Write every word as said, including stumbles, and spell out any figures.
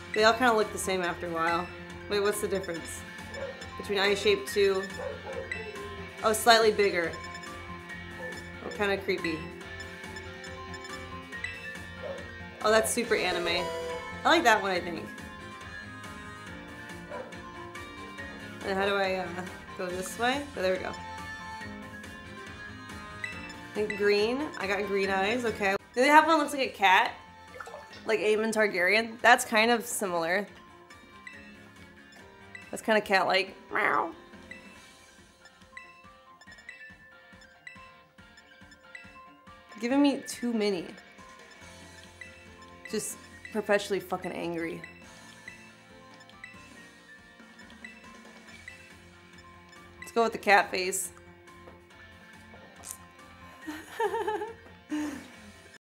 They all kind of look the same after a while. Wait, what's the difference? Between eye shape two... Oh, slightly bigger. Oh, kind of creepy. Oh, that's super anime. I like that one, I think. And how do I uh, go this way? Oh, there we go. I think green. I got green eyes. Okay. Do they have one that looks like a cat? Like Aemon Targaryen? That's kind of similar. That's kind of cat-like. Meow. Giving me too many. Just perpetually fucking angry. Let's go with the cat face.